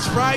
bitch, right?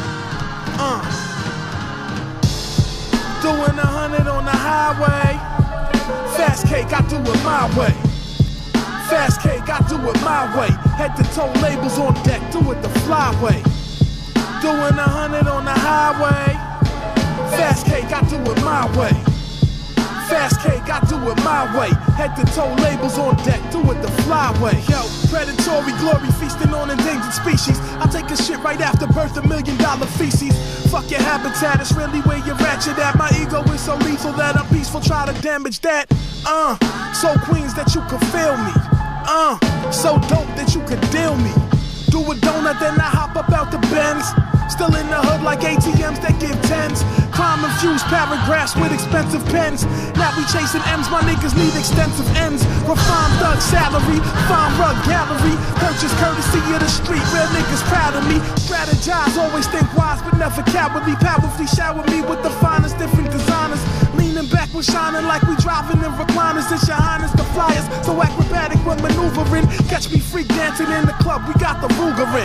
Doing 100 on the highway. Fast cake, I do it my way. Fast cake, I do it my way. Head to toe labels on deck, do it the flyway. Doing 100 on the highway. Fast cake, I do it my way. Fast cake, I do it my way. Head to toe labels on deck, do it the flyway. Yo, predatory glory, feasting on endangered species. I take a shit right after birth, $1 million feces. Fuck your habitat, it's really where you're ratchet at. My ego is so lethal that I'm peaceful, try to damage that. So Queens that you could feel me. So dope that you could deal me. Do a donut, then I hop up out the Benz. Still in the hood like ATMs that give tens. Crime-infused paragraphs with expensive pens. Now we chasing M's, my niggas need extensive ends. Refined thug salary, fine rug gallery. Purchase courtesy of the street, real niggas proud of me. Strategize, always think wise but never cowardly. Powerfully shower me with the finest different designers. Leaning back, we're shining like we driving in recliners. It's your highness, the flyers, so acrobatic when maneuvering. Catch me freak dancing in the club, we got the Rugerin.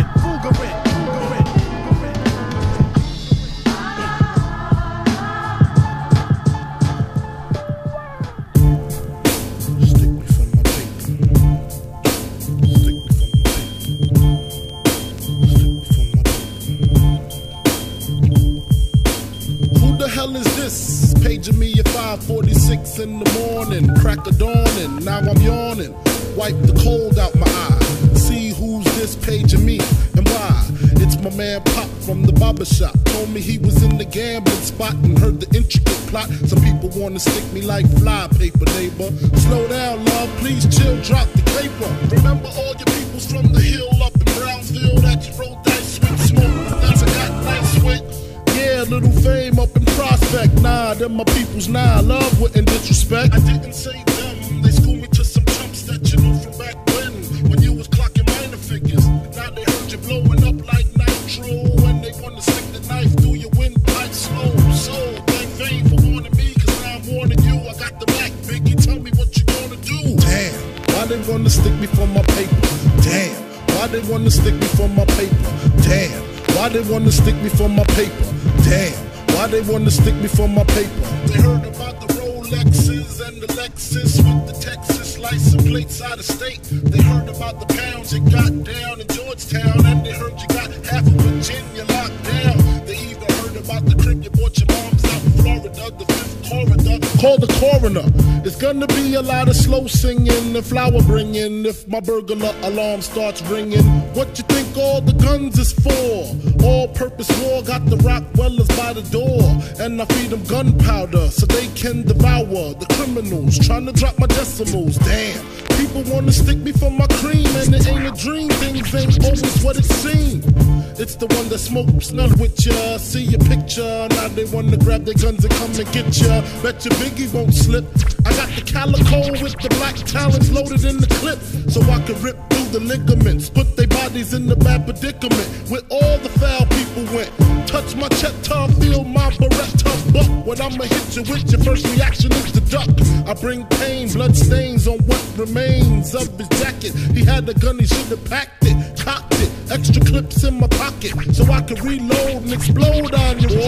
Paging me at 5:46 in the morning, crack of dawning, now I'm yawning. Wipe the cold out my eye, see who's this paging me and why. It's my man Pop from the barber shop. Told me he was in the gambling spot and heard the intricate plot. Some people wanna stick me like fly paper, neighbor. Slow down, love, please chill, drop the caper. Remember all your peoples from the hill up in Brownsville that you rolled dice with, smoke that's I got nice with. Yeah, little fame up in Prospect. Nah, them my peoples, nah, love wouldn't disrespect. I didn't say them, they schooled me to some chumps that you knew from back when you was clocking minor figures. Now they heard you blowing up like nitro, and they wanna stick the knife through your windpipe slow. So, thank fame for warning me, cause now I'm warning you. I got the Mac, Biggie, tell me what you gonna do. Damn, why they wanna stick me for my paper? Damn, why they wanna stick me for my paper? Damn, why they wanna stick me for my paper? Damn, why they wanna stick me for my paper? They heard about the Rolexes and the Lexus with the Texas license plates out of state. They heard about the pounds you got down in Georgetown, and they heard you got half of Virginia locked down. They even heard about the crib you bought your mom's out in Florida, the 5th corridor. Call the coroner. It's gonna be a lot of slow singing and flower bringing if my burglar alarm starts ringing. What you think all the guns is for? All-purpose war got the Rockwellers by the door, and I feed them gunpowder so they can devour the criminals trying to drop my decimals. Damn, people wanna stick me for my cream, and it ain't a dream. Things ain't always what it seems. It's the one that smokes none with ya. See your picture, now they wanna grab their guns and come and get ya. Bet your Biggie won't slip. I got the calico with the black talons loaded in the clip, so I can rip through the ligaments, put their bodies in the bad predicament. With all the foul people went, touch my cheddar, feel my Beretta buck. When I'ma hit you with, your first reaction is to duck. I bring pain, blood stains on what remains of his jacket. He had a gun, he should've packed it, cocked it. Extra clips in my pocket, so I can reload and explode on you.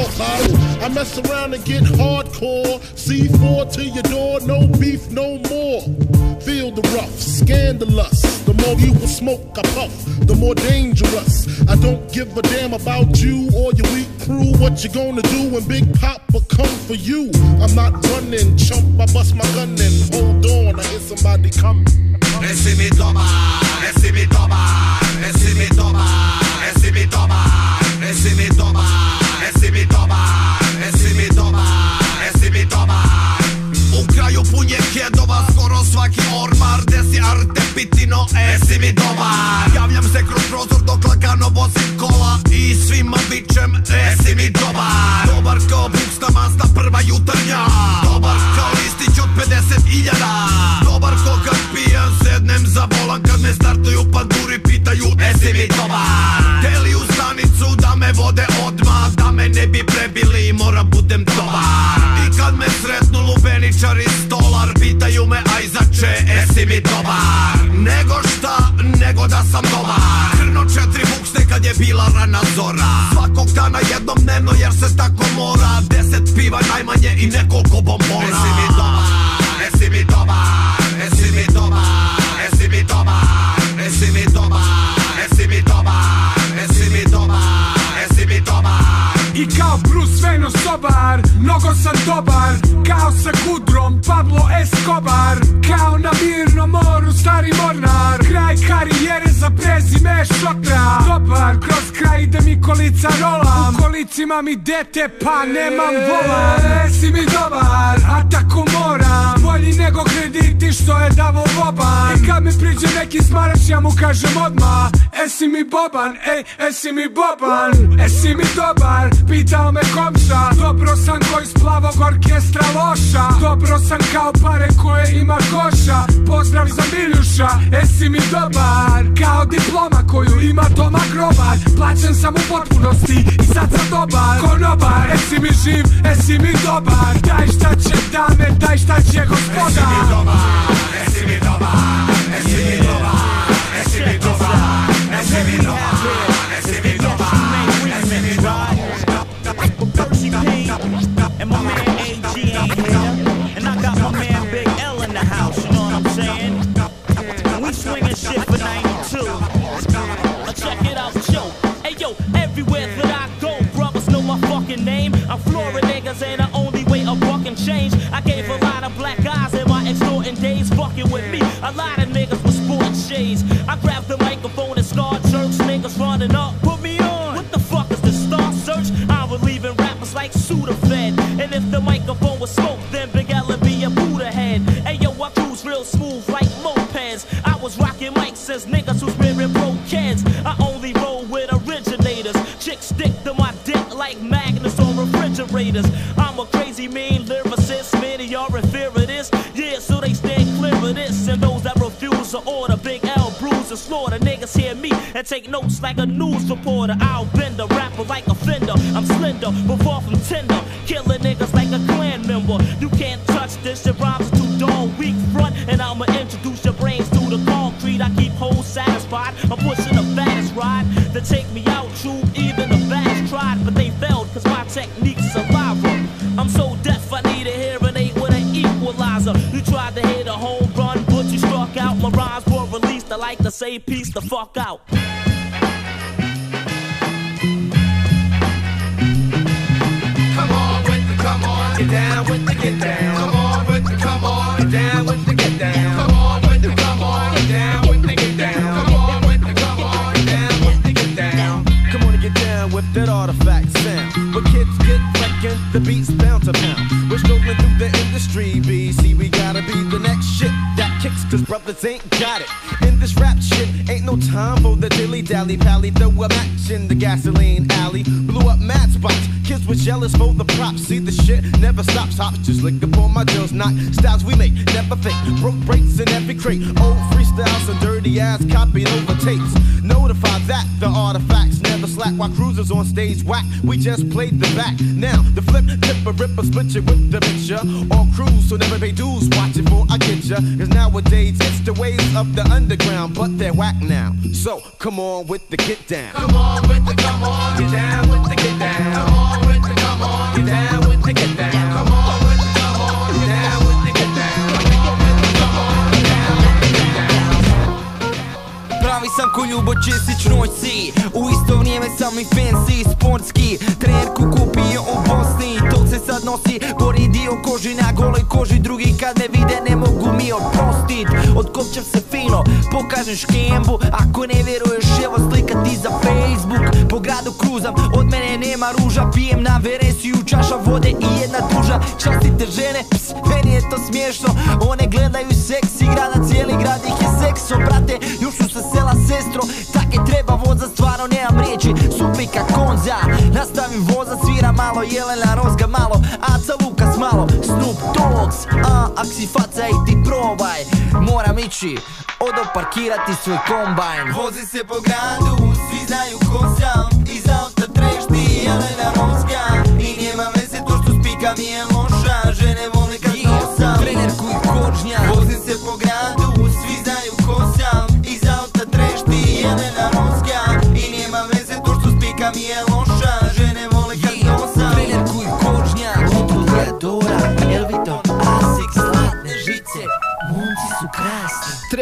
I mess around and get hardcore. C4 to your door, no beef, no more. Feel the rough, scandalous. The more you will smoke, I puff, the more dangerous. I don't give a damn about you or your weak crew. What you gonna do when Big Papa come for you? I'm not running, chump, I bust my gun in. Hold on, I hear somebody coming. Esse me toma, esse me toma, esse me toma, esse me toma, esse me toma, esse me toma, esse me toma, esse me toma. U kraju pun je kjedova, skoro svaki ormar, desi arte pitino, esi mi dobar. Javljam se kroz prozor dok lagano vozim kola i svima bićem, esi mi dobar. Dobar kao buksta masna, prva jutarnja. Dobar kao listić od 50.000. Dobar ko kad pijan, sednem za volan, kad me startuju panduri, pitaju, esi mi dobar. Teli u stanicu da me vode odmah, da me ne bi prebili, moram budem dobar. I kad me sretnu lubeničari stolar, pitaju me, aj zače, esi mi dobar. Nego šta, nego da sam dobar. Krno 4 buksne kad je bila rana zora. dana jednom dnevno jer se tako mora. 10 piva najmanje i nekoliko bombona. Esi mi dobar, esi mi dobar, esi mi dobar, esi mi dobar, esi mi dobar, esi mi dobar, esi mi dobar, esi mi dobar. I kao Bruce Wayne osobar, mnogo sam dobar. Kao sa Gudrom, Pablo Escobar. Kao na mirnom moru, stari mornar. Kraj karijere za prezime šotra. Dobar, kroz kraj ide mi kolica rolam. U kolicima mi dete, pa nemam volan. Esi mi dobar, a tako moram. Bolji nego krediti što je davo Boban. I kad mi priđe neki smarač, ja mu kažem odmah: esi mi Boban, ej, esi mi Boban. Esi mi dobar, pitao me komša. Dobro sam ko iz Plavog orkestra loša. Dobro sam kao pare koje ima koša. Pozdrav za Miljuša, esi mi dobar. Kao diploma koju ima Toma Grobar. Plaćen sam u potpunosti i sad sam dobar. Konobar, esi mi živ, esi mi dobar. Daj šta će dame, daj šta će gospoda. Esi mi dobar, esi mi dobar, esi mi dobar, esi mi dobar, esi mi dobar, esi mi dobar, esi mi dobar. Percy P and my man AG ain't here, and I got my man Big L in the house, you know what I'm saying? We swinging shit for 92. Check it out, yo. Hey yo, everywhere that I go, brothers know my fucking name. I'm Florida niggas and the only way a fucking change. I gave a lot of black guys in my extorting days, fucking with me. A lot of niggas with sporting shades. I grabbed the microphone and started jerks, niggas running up, put me on. What the fuck is the Star Search? I'm relieving rappers like Sudafed. And if the microphone was smoke, then Big L would be a Buddha head. Hey yo, I cruise real smooth like mopeds. I was rocking mics since niggas was wearing broke kids. I only roll with originators. Chicks stick to my dick like magnets on refrigerators. I'm a crazy mean lyricist, many are in fear of this. Yeah, so they stand clear of this. And those that refuse to order Big L bruise and slaughter. Niggas hear me and take notes like a news reporter. I'll bend a rapper like a fender. I'm slender, but far from tender. Killing niggas like a clan member. You can't touch this, your rhymes are too darn weak front. And I'ma introduce your brains to the concrete. I keep hoes satisfied. I'm pushing the fattest ride to take me out. True, even the baddest tried, but they failed cause my technique's saliva. I'm so deaf I need a hearing aid with an equalizer. You tried to hit a home run, but you struck out. My rhymes were released, I like to say peace the fuck out. Come on, get down with the get down. Come on with the come on, get down with the get down. Come on with the come on, get down with the get down. Come on with the come on, get down with the get down. Come on and get down with that artifact sound. But kids get wrecking, the beats bound to pound. We're strolling through the industry, BC. We gotta be the next shit that kicks, cause brothers ain't got it. In this rap shit, ain't no time for the dilly-dally pally. Throw a match in the gasoline alley. Blew up mad spots, kids were jealous for the props. See the shit never stops, hops just lick upon my drills. Not styles we make, never fake. Broke breaks in every crate. Old freestyles and dirty ass copied over tapes. Notify that the artifacts never slack while cruisers on stage whack. We just played the back. Now the flip, tip a ripper, split you with the picture. On cruise, so never pay dues. Watch it for I get ya. Cause nowadays it's the ways of the underground, but they're whack now. So come on with the get down. Come on with the come on, get down with the get down. Come on with the come on, get down with the get down. Come on with the come on, get down with the get down. Come on with the come on, get down with the get down. Pravi sam ko ljubočestić noći. U isto vrijeme sam i fancy sportski. Trenerku kupio u Bosni, to se sad nosi. Gori dio koži na goloj koži. Drugi kad me vide ne mogu mi oprostit. Otkopćem se fino, pokažem škembu. Ako ne vjeruješ evo slika ti za Facebook. Po gradu kruzam, od mene nema ruža. Pijem na veresiju čaša vode i jedna tuža. Častite žene, ps, meni je to smiješno. One gledaju seks, igra na cijeli grad ih je sekso. Brate, još su sa sela sestro. Take treba voza, stvarno nemam riječi. Supika konza, nastavim voza. Svira malo, Jelena Rozga malo, Aca Lukas malo, Snoop Dogs. Ak si faca i ti probaj. Moram ići, odo parkirati svoj kombajn. Vozi se po gradu, svi znaju ko sam. Iz auta trešti Jelena Rozga. I nema veze to što spika mi je loša. Žene vole kad nosam trenerku i kožnja. Vozi se po gradu, svi znaju ko sam. Iz auta trešti Jelena Rozga. I nema veze to što spika mi je loša. Žene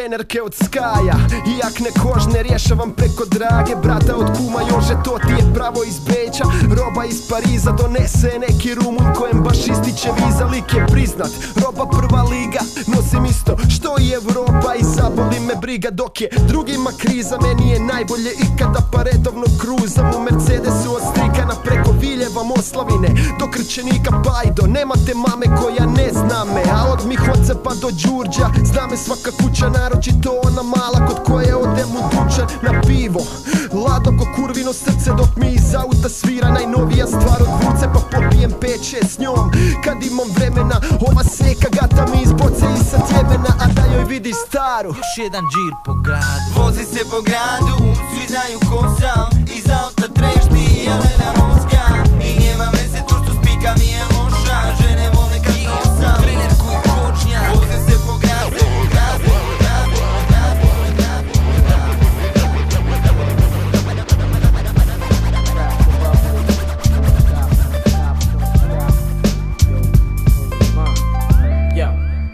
trenerke od Skaja i jakne kožne rješavam preko Drage, brata od kuma Jože, to ti je pravo iz Beća. Roba iz Pariza donese neki Rumun kojem baš ističe viza, lik je priznat, roba prva liga. Nosim isto što i Evropa i zaboli me briga, dok je drugima kriza, meni je najbolje ikada, pa redovno kruzam u Mercedesu od Strikana preko Viljeva, Moslavine do Krčenika Pajdo. Nemate mame koja ne zna me, a od Mihoce pa do Đurđa zna me svaka kuća, naročito ona mala kod koje odem u dućan na pivo. Lado ko kurvino srce dok mi iz auta svira najnovija stvar od Vuce, pa popijem 5-6 s njom kad imam vremena. Ova seka gata mi iz boce i sa Tjemena, a da joj vidi staru. Još jedan džir po gradu. Vozi se po gradu, svi znaju ko sam. Iz auta trešti Jelena Moska. I nema veze to što spika mi je loša. Žene vole kad nosam trenerku i kočnja. Vozi se po gradu, gradu, gradu, gradu, gradu. Yo,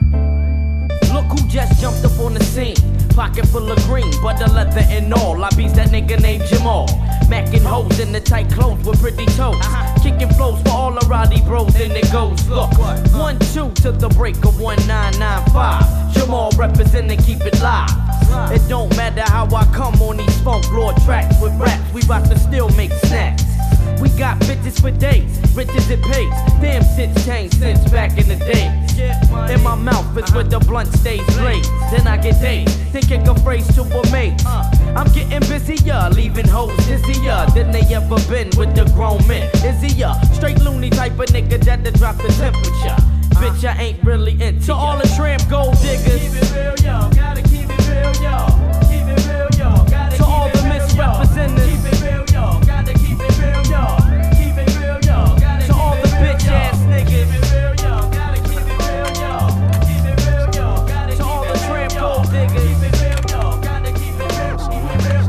look who just jumped up on the scene. Pocket full of green, butter leather and all. I beats that nigga named Jamal. Macking hoes in the tight clothes with pretty toes. Kicking flows for all the rowdy bros, and it goes, look. 1-2 to the break of 1995. Jamal representing, keep it live. It don't matter how I come on these funk lord tracks with raps. We bout to still make snacks. We got bitches for days, rich as it pays. Damn shit's changed since back in the day. In my mouth is where the blunt stays blazed. Then I get dazed, thinking a phrase to a mate. I'm getting busier, leaving hoes dizzier than they ever been with the grown men. Izzier, straight loony type of nigga that to drop the temperature. Bitch, I ain't really into to all the tramp gold diggers. Keep it real, yo. Gotta keep it real, yo. Keep it real, yo. Gotta to all the misrepresentatives. Keep it real, yo. Gotta keep it real, yo. Keep it real, yo. Gotta to all the bitch ass niggas. Keep it real, yo. Gotta keep it real, yo. Keep it real, yo. Gotta to all the tramp gold diggers. Keep it real, yo. Gotta keep it real, keep it real,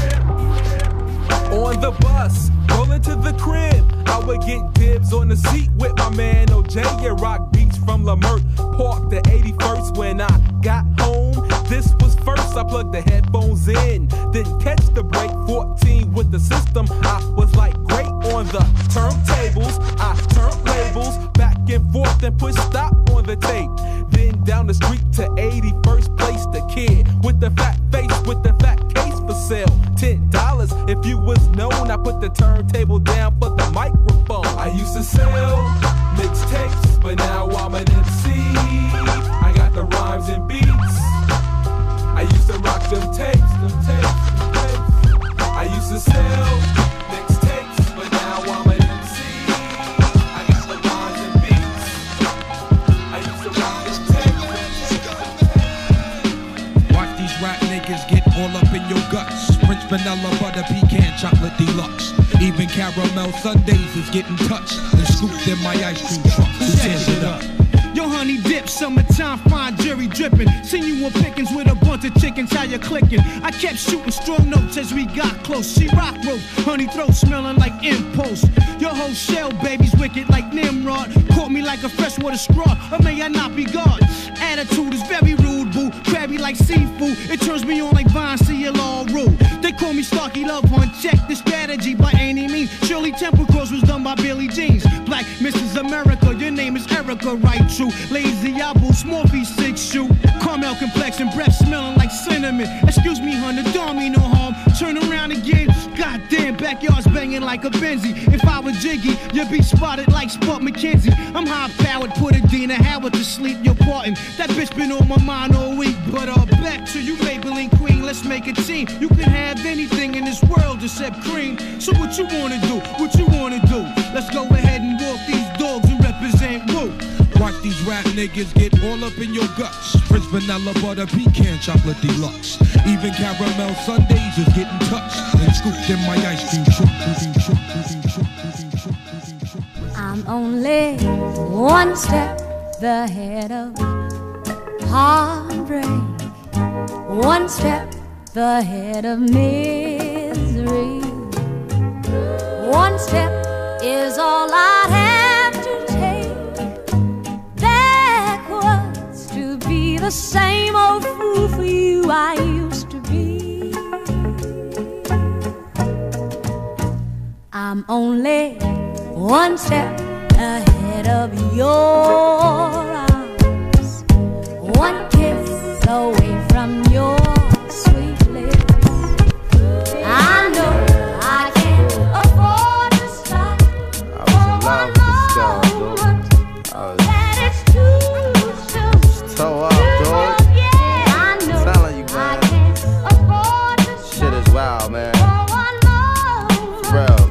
keep it real. On the bus, rolling to the crib, I would get dibs on the seat with my man OJ and rock beats from Lamert Park the 81st. When I got home, this was first. I plugged the headphones in, didn't catch the break. 14 with the system, I was like great on the turntables. I turned labels back and forth and put stop on the tape. Then down the street to 81st place, the kid with the fat face with the fat case for sale. $10 if you was known. I put the turntable down for the microphone. I used to sell mixtapes, but now I'm an MC. I got the rhymes and beats. I used to rock them tapes, them tapes, them tapes. I used to sell mixtapes, but now I'm an MC. I got the rhymes and beats. I used to rock them tapes. Watch these rap niggas get all up in your guts. French vanilla, butter, pecan, chocolate deluxe. Even caramel sundaes is getting touched and scooped in my ice cream truck. Who tears it up? Yo, honey dip, summertime, fine jury dripping. Seen you on pickings with a bunch of chickens, how you clicking? I kept shooting strong notes as we got close. She rock rope, honey throat smelling like impulse. Your whole shell, baby's wicked like Nimrod. Caught me like a freshwater straw, or may I not be God? Attitude is very rude, boo. Crabby like seafood, it turns me on like Vine, CLR rule. They call me Starkey Love Hunt, check the strategy by any means. Shirley Temple Cross was done by Billy Jeans. Black Mrs. America, your name is Erica, right? True. Lazy apple, small piece, 6 shoe. Caramel complexion, breath smelling like cinnamon. Excuse me, honey, don't mean no harm. Turn around again. Goddamn, backyard's banging like a Benzie. If I was Jiggy, you'd be spotted like Spot McKenzie. I'm high powered, put a Dina Howard to sleep. You're parting. That bitch been on my mind all week. But back to you, Maybelline Queen. Let's make a team. You can have anything in this world except cream. So what you wanna do? What you wanna do? Let's go ahead and walk these dogs and represent Woo. Watch these rap niggas get all up in your guts. French vanilla, butter, pecan, chocolate deluxe. Even caramel sundaes is getting touched and scooped in my ice cream truck. I'm only one step ahead of heartbreak, one step ahead of misery. One step is all I have to take backwards to be the same old fool for you. I'm only one step ahead of your arms, one kiss away from your sweet lips. I know I can't afford to stop for one moment. That it's too soon. Toe up, dog. Yeah, I know Telling you, I man. can't afford to stop Shit is wild, man. for one moment.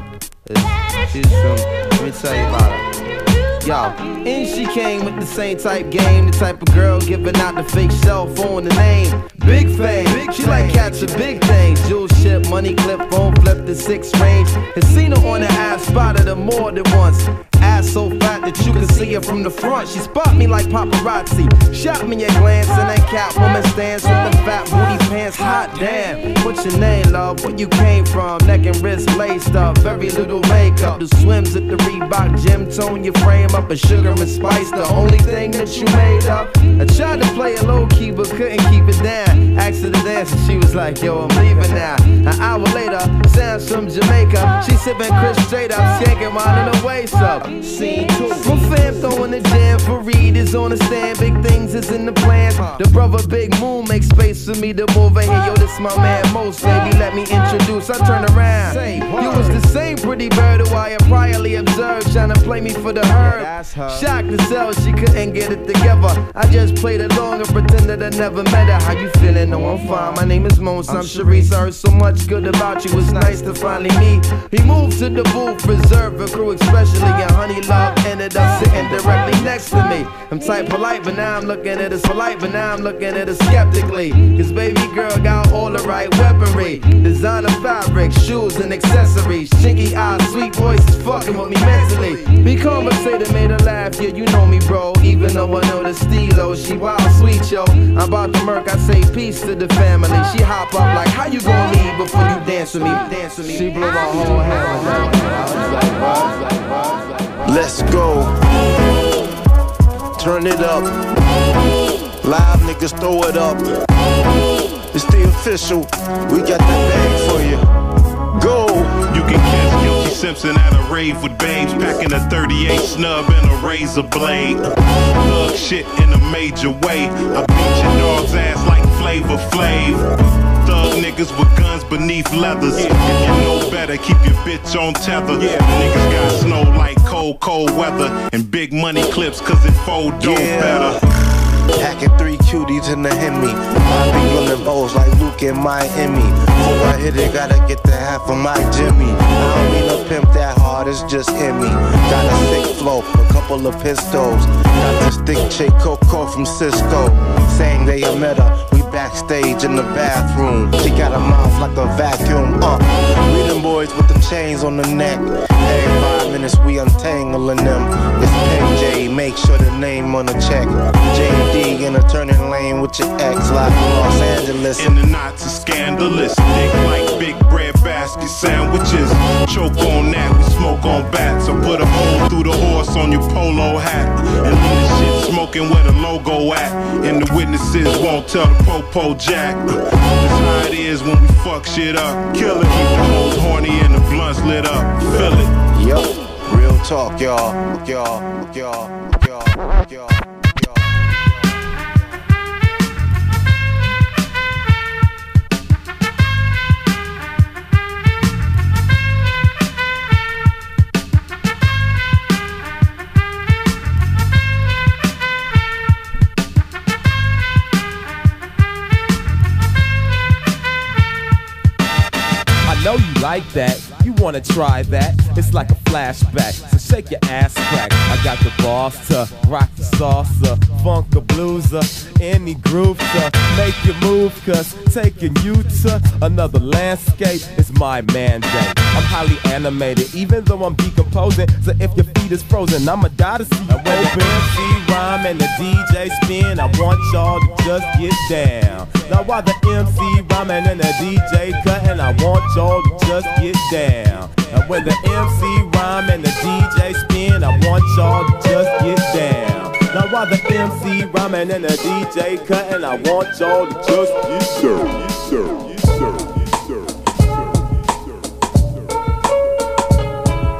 Bro, she's from. Let me tell you about her. Yo, and she came with the same type game, the type of girl giving out the fake cell phone, the name Big Fame. She like catching big things, jewel ship, money clip, phone flip the 6 range. And seen her on the ass, spotted her more than once. Ass so fat that you can see her from the front. She spot me like paparazzi, shot me a glance, and that Catwoman stands with the fat booty pants. Hot damn, what's your name, love? Where you came from? Neck and wrist laced up, very little makeup. The swims at the Reebok gym, tone your frame up, a sugar and spice, the only thing that you made up. I tried to play it low key, but couldn't keep it down. Asked her to dance, and she was like, yo, I'm leaving now. An hour later, sounds from Jamaica. She sipping Chris straight up, skanking winding her waist up. Scene 2. My fam throwing the jam for Reed is on the stand. Big things is in the plans. The brother Big Moon makes space for me to move in here. Yo, this my man Most, baby, let me introduce. I turn around. You was the same pretty bird who I had priorly observed, trying to play me for the herd. Shocked to sell, she couldn't get it together. I just played along and pretended I never met her. How you feeling? No, I'm fine. My name is Mons, I'm Sharice. I heard so much good about you, it's nice to finally meet. He moved to the booth, reserved for crew especially, and Honey Love ended up sitting directly next to me. I'm type polite, but now I'm looking at us polite, but now I'm looking at her skeptically. Cause baby girl got all the right weaponry, designer fabric, shoes and accessories, chinky eyes, sweet voices fucking with me mentally. We conversated, made her laugh, yeah, you know me, bro. Even though I know the stilo, she wild sweet, yo. I'm about to murk, I say peace to the family. She hop up like, how you gonna leave before you dance with me? Dance with me. She blew my whole hand. Let's go. Turn it up. Live niggas throw it up. It's the official. We got the bag for you. Go. You can catch Guilty Simpson at a rave with babes, packing a 38 snub and a razor blade. Thug shit in a major way. I beat your dog's ass like Flavor Flav. Thug niggas with guns beneath leathers. If you know better, keep your bitch on tether. Niggas got snow like cold weather, and big money clips cause it fold dope better. Hacking 3 cuties in the Hemi. I be running bowls like Luke in Miami. Before I hit it, gotta get the half of my Jimmy. I don't mean to pimp that hard, it's just in me. Got a sick flow, a couple of pistols. Got this thick chick Coco from Cisco, saying they a met her. We backstage in the bathroom. She got a mouth like a vacuum. We them boys with them chains on the neck. Every 5 minutes we untangling them. It's PJ, make sure the name on the check. JD in a turning lane with your ex, live in Los Angeles. In the knots is scandalous. Dick like big bread basket sandwiches. Choke on that, we smoke on bats. I put a hole through the horse on your polo hat. And leave the shit smoking where the logo at. And the witnesses won't tell the Popo Jack. That's how it is when we fuck shit up. Kill it, keep the hoes horny and the blunts lit up. Feel it. Yup, real talk, y'all. I know you like that, you wanna try that. It's like a flashback, so shake your ass crack. I got the balls to rock the salsa, funk a blueser, any groove to make you move. Cause taking you to another landscape is my mandate. I'm highly animated, even though I'm decomposing. So if your feet is frozen, I'ma die to see you open. MC rhyme and the DJ spin, I want y'all to just get down. Now while the MC rhyming and the DJ cutting, I want y'all to just get down. And when the MC rhyme and the DJ spin, I want y'all to just get down. Now while the MC rhyming and the DJ cutting, I want y'all to just get down. Yes, sir. Yes, sir. Yes, sir.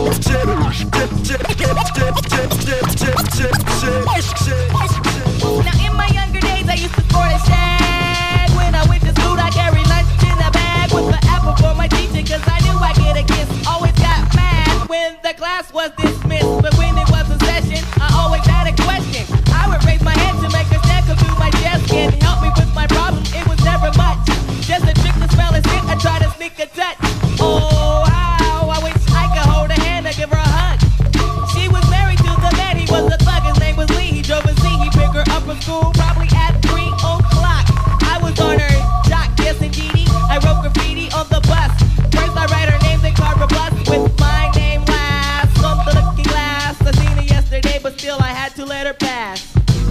Now in my younger days I used to sport a shag. When I went to school I carried lunch in a bag with the apple for my teacher, cause I knew I'd get a kiss. Always got mad when the class was dismissed, but when it was a session I always had a question. I would raise my hand to make a snack come through my desk and help me with my problem. It was never much, just a trick to smell a stick. I try to sneak a touch. Oh how I wish I could hold her hand or give her a hug. She was married to the man, he was a thug, his name was Lee. He drove a Z, he picked her up from school probably at 3 o'clock. I was on her jock, yes indeedy. I wrote graffiti on the bus. First I write her names in cardboard plus with my name last on the looking glass. I seen her yesterday but still I had to let her pass.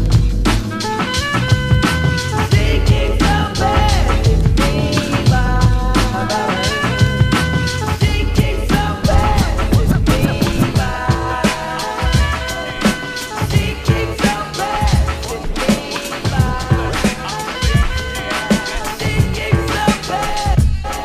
Thinking so bad, me bye. Thinking so bad, me bye. Thinking so bad, me bye. Thinking so bad.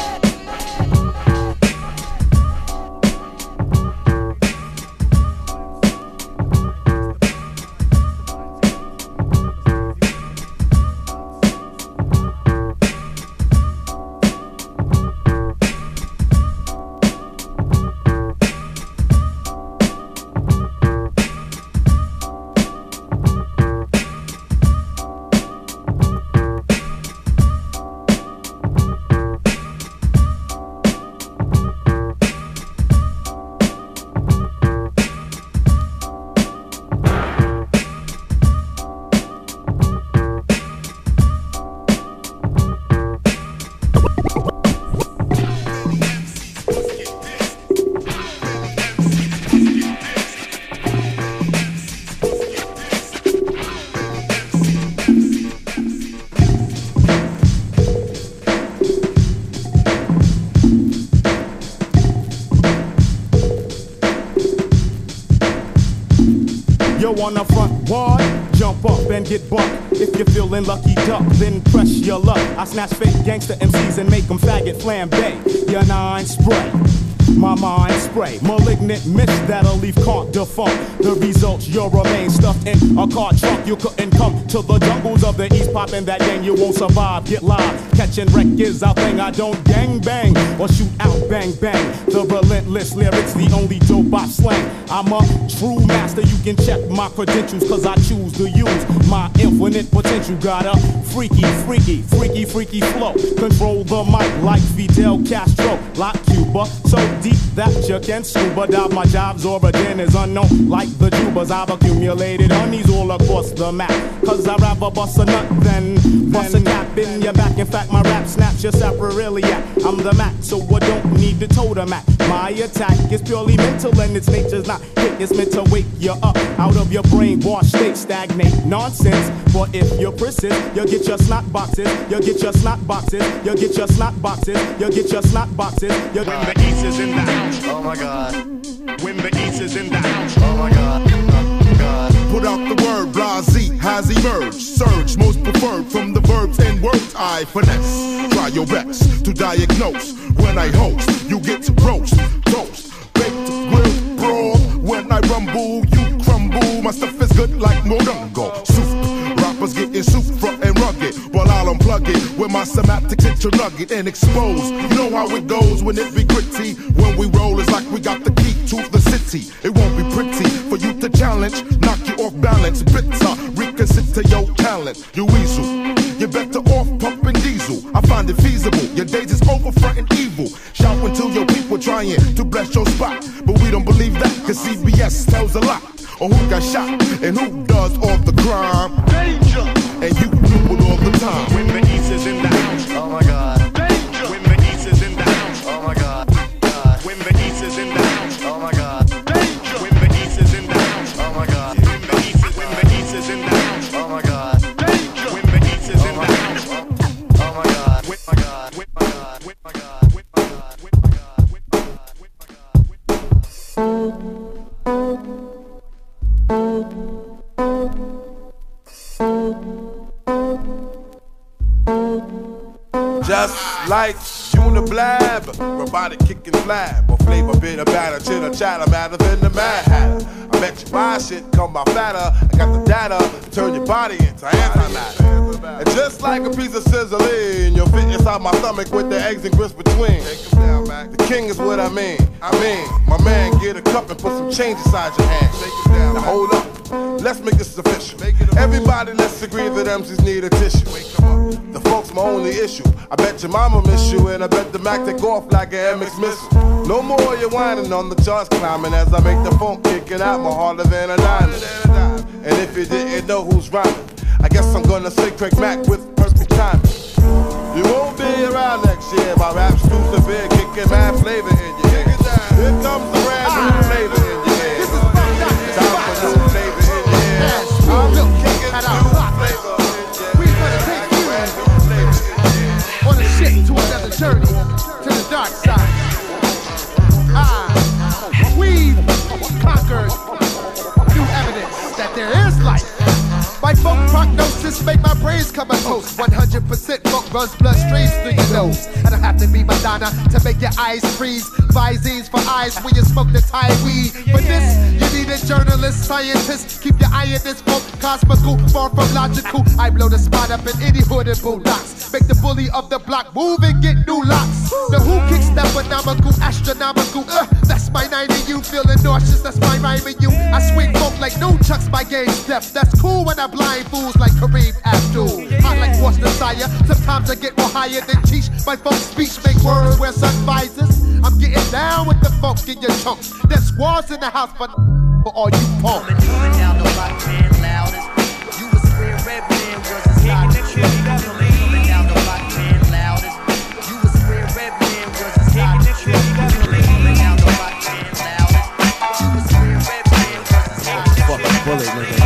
Yo, on the front ward, jump up and get bucked. If you're feeling lucky duck, then press your luck. I snatch fake gangster MCs and make them faggot flambe. Your nine spray, my mind spray. Malignant mist that'll leave can't defunct. The results, you'll remain stuffed in a car trunk. You couldn't come to the jungles of the east, popping that gang, you won't survive. Get live, catching wreck is our thing. I don't gang bang or shoot out bang bang. The relentless lyrics, the only dope I slang. I'm a true master, you can check my credentials, cause I choose to use my infinite potential. Got a freaky flow. Control the mic like Fidel Castro, like Cuba. So deep that you can scuba dive. My job's origin is unknown, like the Jubas. I've accumulated honeys all across the map, cause I'd rather bust a nut than bust a cap in your back. In fact, my rap snaps your sapriliac. I'm the Mac, so I don't need to totem at. My attack is purely mental and its nature's not hit. It's meant to wake you up out of your brainwashed state, stagnate nonsense. But if you're persist, you'll get your snot boxes. You'll get your snot boxes. You'll get your snot boxes. You'll get your snot boxes. When the East is in the house. Oh my God. When the East is in the house. Oh my God. Put out the word, blase has emerged. Surge, most preferred from the verbs and words I finesse. Try your best to diagnose. When I host, you get to roast, toast, baked, grilled, brawl. When I rumble, you crumble. My stuff is good like Morongo. Soup, rappers getting super and rugged, while I'll unplug it with my semantics into nugget and expose. You know how it goes when it be gritty. When we roll, it's like we got the key to the city. It won't be pretty for you to challenge, knock you off balance. Bitter, reconsider your talent. You weasel, you're better off pumping diesel. I find it feasible. Your days is over fronting evil. Shout until your people trying to bless your spot, but we don't believe that, cause CBS tells a lot on who got shot and who does all the crime. Danger, and you do it all the time. When the East is in the house. Oh my God. Danger. When the East is in the house. Oh my God. When the East is in the house. Oh my God. Danger. When the East is in the house. Oh my God. When the East is in the house. Oh my God. Danger. When the East is in the house. Oh my God. With my God. With my God. With my God. With my God. With my God. With my God. With my God. With my Just like you on the blab, robotic kicking flab, or flavor bitter batter, chitter chatter, madder than the Mad Hatter. I bet you buy shit, come by fatter. I got the data to turn your body into antimatter. And just like a piece of sizzling, you'll fit inside my stomach with the eggs and grits between. The king is what I mean. My man, get a cup and put some change inside your hand. Now hold up, let's make this official. Everybody, let's agree that MCs need a tissue. The folks my only issue. I bet your mama miss you, and I bet the Mac take off like an MX missile. No more you whining on the charts climbing as I make the phone kicking out more harder than a diamond. And if you didn't know who's rhyming, I guess I'm gonna say Craig Mack with perfect timing. You won't be around next year. My rap's too severe, kicking mad flavor in your ear. Here comes the brand new flavor in your ear. Time for new flavor in your ear. I'm kicking new flavor in your ear. We're gonna take you on a ship to another journey to the dark side. We've conquered new evidence that there is life. My funk prognosis make my brains come a toast. 100% funk runs bloodstreams through your nose. I don't have to be Madonna to make your eyes freeze. Visines for eyes when you smoke the Thai weed. For this, you need a journalist, scientist. Keep your eye in this funk, cosmical, far from logical. I blow the spot up in any hood and boondocks. Make the bully of the block move and get new locks. The who kicks that phenomenal, astronomical. That's my 90, you feeling nauseous, that's my rhyming you. I swing funk like no chucks, my game steps. That's cool when I blind fools like Kareem Abdul. Hot like Worcestershire, sometimes I get more higher than Cheech. My funk speech make words wear sun visors. I'm getting down with the funk in your chunks. There's squads in the house for all you punks. Coming down the block, man, loudest. You was square red man, was a stock. Coming down the block, man, loudest. You was square red man, was a stock. Coming down the block, man, loudest. You was square red man, was a stock. Fucking bullet, nigga.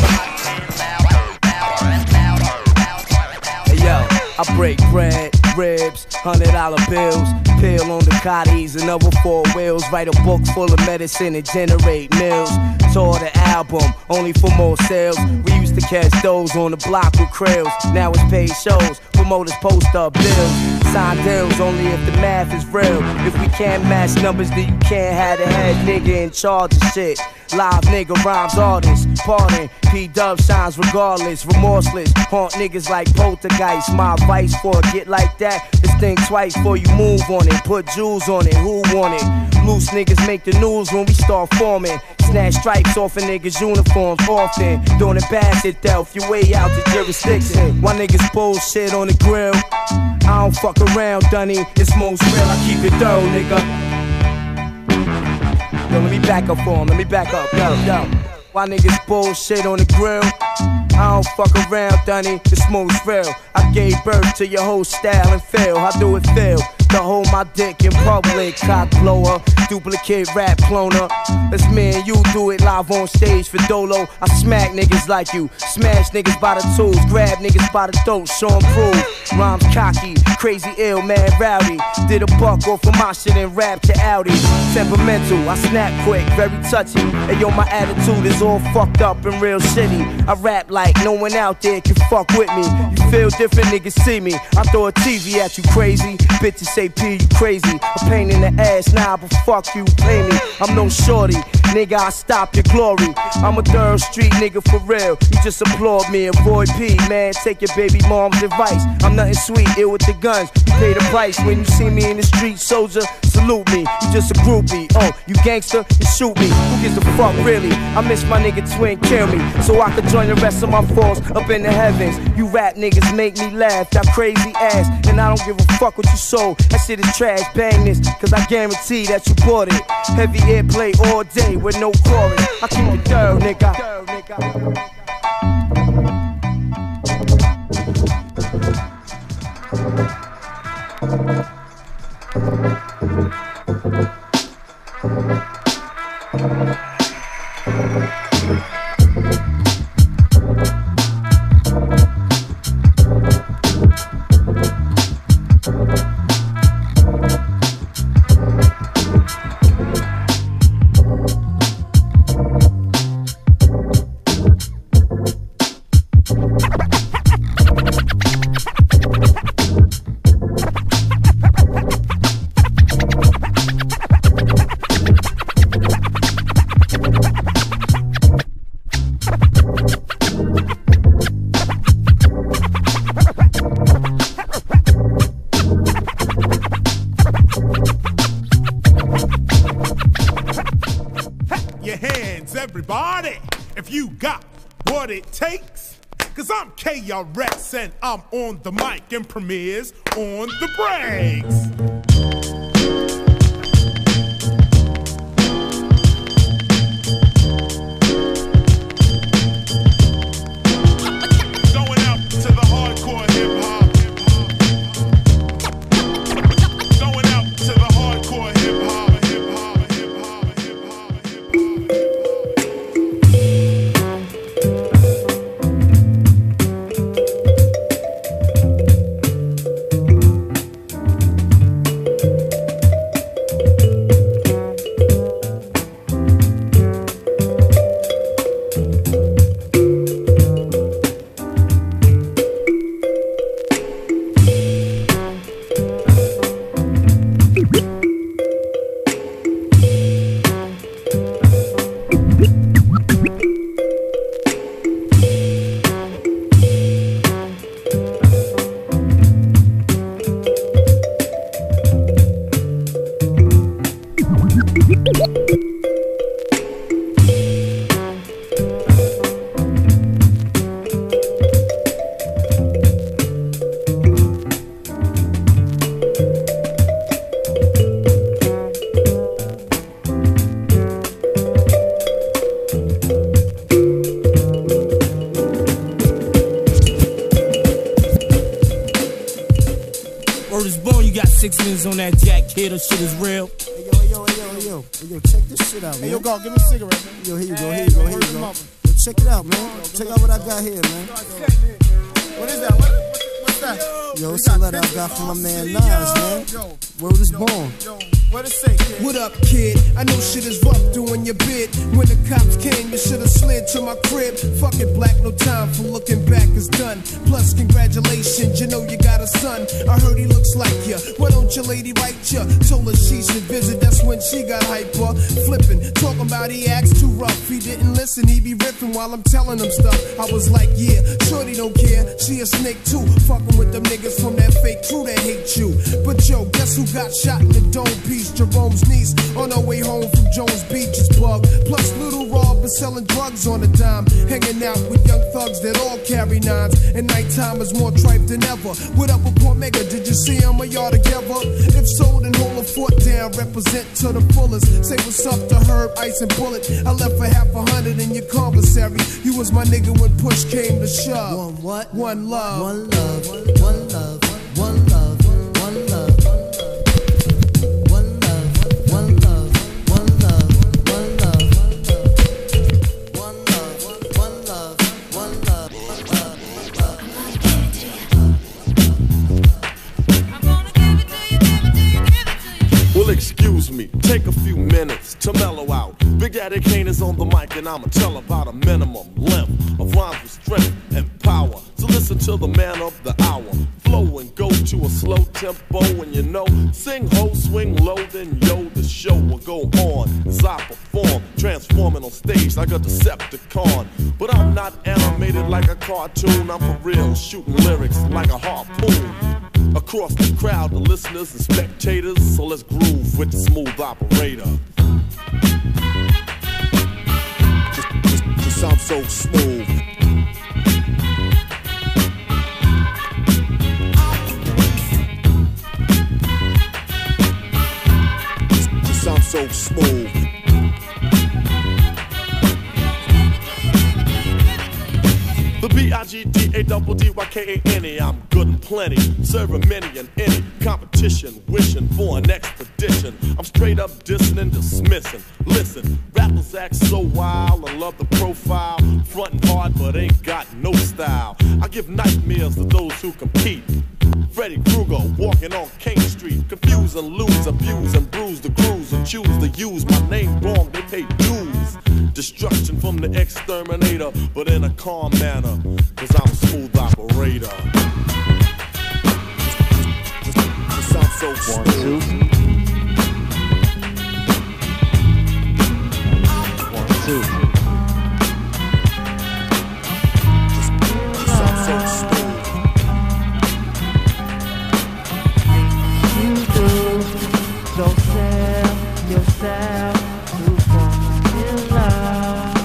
I break bread, ribs, $100 bills, pill on the cotties and other 4 wheels. Write a book full of medicine and generate mills. Tour the album, only for more sales. We used to catch those on the block with krills. Now it's paid shows, promoters post up bills. Sign deals only if the math is real. If we can't match numbers, then you can't have the head nigga in charge of shit. Live nigga rhymes artists, pardon. P-Dub shines regardless, remorseless. Haunt niggas like poltergeist. My advice for a get like that is think twice before you move on it. Put jewels on it, who want it? Loose niggas make the news when we start forming. Snatch stripes off a niggas' uniforms often. Doing it past it, Delph, you way out the jurisdiction. Why niggas bullshit on the grill? I don't fuck around, Dunny. It's most real, I keep it thorough, nigga. Yo, let me back up for him, let me back up, yo. Why niggas bullshit on the grill? I don't fuck around, Dunny, the smooth's real. I gave birth to your whole style and feel. How do it feel? To hold my dick in public, cock blower, duplicate rap cloner. Let's me and you do it live on stage for Dolo. I smack niggas like you, smash niggas by the tools, grab niggas by the throat, show 'em prove. Rhymes cocky, crazy ill, mad rowdy. Did a buck off of my shit and rap to Audi. Temperamental, I snap quick, very touchy. And yo, my attitude is all fucked up and real shitty. I rap like no one out there can fuck with me. You feel different, niggas see me. I throw a TV at you, crazy. Bitches say P, you crazy. A pain in the ass, nah, but fuck you, pay me. I'm no shorty, nigga, I stop your glory. I'm a third street nigga for real. You just applaud me, avoid P, man. Take your baby mom's advice. I'm nothing sweet, ill with the guns. You pay the price when you see me in the street, soldier. Salute me, you just a groupie. Oh, you gangster, you shoot me. Who gives a fuck, really? I miss my nigga Twin, kill me. So I could join the rest of my force up in the heavens. You rap niggas make me laugh, that crazy ass. And I don't give a fuck what you sold. That shit is trash, bang this, cause I guarantee that you bought it. Heavy airplay all day with no chorus. I keep it thorough, nigga. everybody, if you got what it takes. Cause I'm KRS and I'm on the mic and Premier's on the breaks. On that Jack Kidder shit is real. Hey, yo, check this shit out, man. Hey, yo, God, give me a cigarette, man. Yo, here you go. Yo, check it out, man. Check out what I got here, man. What is that? What's that? Yo, it's a letter I got from my man Nas, man. Word is born. What it say, kid? What up, kid? I know shit is rough doing your bid. When the cops came, you should've slid to my crib. Fuck it, black, no time for looking back is done. Plus, congratulations, you know you got a son. I heard he looks like ya. Why don't your lady write ya? Told her she should visit, that's when she got hyper. Flipping, talking about he acts too rough. He didn't listen, he be riffing while I'm telling him stuff. I was like, yeah, shorty don't care. She a snake too. Fucking with them niggas from that fake crew that hate you. But yo, guess who got shot in the dome piece? Jerome's niece on her way home from Jones Beach's bug. Plus Little Rob is selling drugs on a dime, hanging out with young thugs that all carry nines. And nighttime is more tripe than ever. What up with Port Mega? Did you see him or y'all together? If so, then hold a fort down, represent to the fullest. Say what's up to Herb, Ice and Bullet. I left for $500 in your commissary. You was my nigga when push came to shove. One what? One love. One love. One love. One love. One love. Excuse me, take a few minutes to mellow out. Big Daddy Kane is on the mic and I'ma tell about a minimum length of rhymes with strength and power. So listen to the man of the hour. Flow and go to a slow tempo and you know, sing ho, swing low, then yo, the show will go on as I perform, transforming on stage like a Decepticon. But I'm not animated like a cartoon, I'm for real, shooting lyrics like a harpoon. Across the crowd, the listeners and spectators, so let's groove with the smooth operator. Just sound so smooth. Just sound so smooth. The B-I-G-D-A-double-D-Y-K-A-N-E, I'm good and plenty, serving many and any competition, wishing for an expedition. I'm straight up dissing and dismissing. Listen, rappers act so wild, I love the profile, frontin' hard but ain't got no style. I give nightmares to those who compete. Freddy Krueger walking on King Street, confuse and lose, abuse and bruise the crews and choose to use my name wrong, they pay dues. Destruction from the exterminator, but in a calm manner, cause I'm a smooth operator. Just sound so smooth. 1, 2. Just sound so smooth. You do, don't tell yourself to fall in love.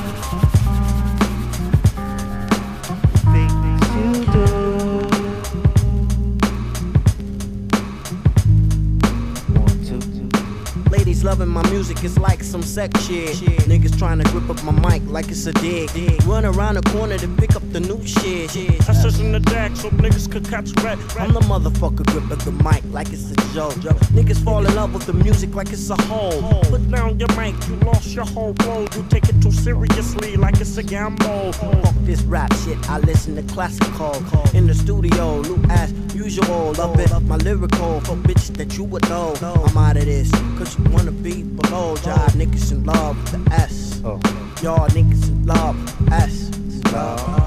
it's like some sex shit. Niggas trying to grip up my mic like it's a dig. Run around the corner to pick up the new shit. I search in the deck so niggas could catch rat. I'm the motherfucker gripping the mic like it's a joke. Niggas fall in love with the music like it's a hole. Put down your mic, you lost your whole flow. You take it too seriously like it's a gamble. Fuck this rap shit, I listen to classical. In the studio, loop as usual. Love it, my lyrical for bitches that you would know. I'm out of this, cause you wanna be below. Y'all niggas in love with the S. Y'all niggas in love with the S. Love.